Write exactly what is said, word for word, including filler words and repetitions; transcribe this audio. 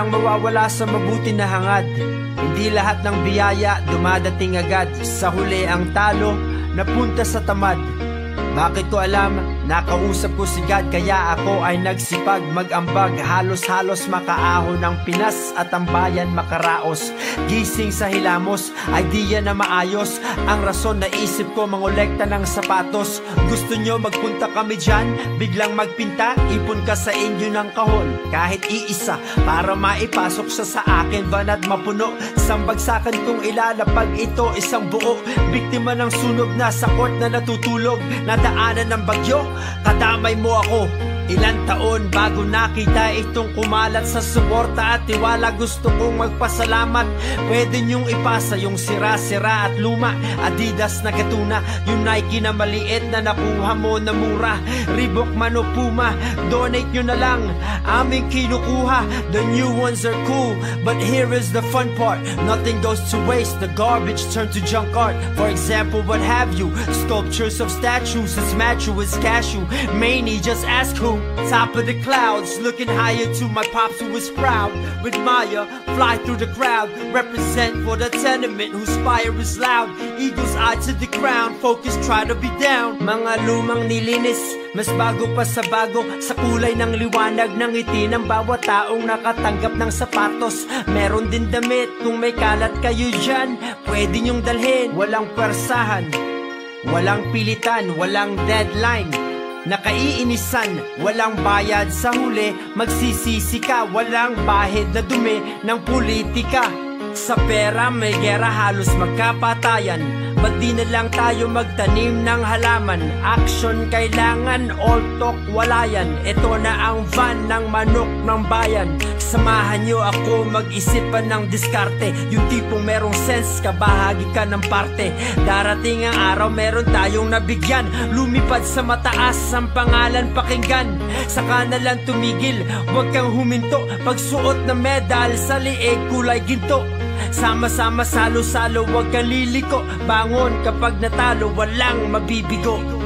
walang mawawala sa mabuti na hangad. Hindi lahat ng biyaya dumadating agad. Sa huli ang talo napunta sa tamad. Bakit ko alam? Nakausap ko si God, kaya ako ay nagsipag mag-ambag. Halos-halos makaahon ng Pinas at ang bayan makaraos. Gising sa hilamos, idea na maayos. Ang rason na isip ko mangolekta ng sapatos. Gusto nyo magpunta kami dyan? Biglang magpinta, ipon ka sa inyo ng kahon. Kahit iisa, para maipasok siya sa akin. Van at mapuno, isang bagsakan kong ilalapag ito, isang buo. Biktima ng sunog na sa court na natutulog. Nadaanan ng bagyo, kadamay mo ako. Ilan taon bago nakita itong kumalat sa suporta at tiwala. Gusto kong magpasalamat. Pwede nyong ipasa yung sira-sira at luma. Adidas na gatuna, yung Nike na maliit na nakuha mo na mura. Reebok man o Puma, donate nyo na lang, aming kinukuha. The new ones are cool, but here is the fun part. Nothing goes to waste, the garbage turned to junk art. For example, what have you? Sculptures of statues, as mature as cashew. Many, just ask who. Top of the clouds, looking higher to my pops who is proud. With Maya, fly through the crowd. Represent for the tenement whose fire is loud. Eagle's eye to the crown, focus, try to be down. Mga lumang nilinis, mas bago pa sa bago. Sa kulay ng liwanag ng ngiti ng bawat taong nakatanggap ng sapatos. Meron din damit, kung may kalat kayo dyan, pwede nyong dalhin. Walang persahan, walang pilitan, walang deadline. Nakaiinisan, walang bayad sa huli. Magsisisi ka, walang bahid na dumi ng politika. Sa pera may gera, halos magkapatayan. Ba't di na lang tayo magtanim ng halaman? Action kailangan, all talk wala yan. Ito na ang van ng manok ng bayan. Samahan nyo ako mag-isipan ng diskarte. Yung tipong merong sense, kabahagi ka ng parte. Darating ang araw, meron tayong nabigyan. Lumipad sa mataas, ang pangalan pakinggan. Saka na lang tumigil, huwag kang huminto. Pagsuot ng medal sa liig, kulay ginto. Sama-sama, salo-salo, huwag kang liliko. Bangon kapag natalo, walang mabibigo.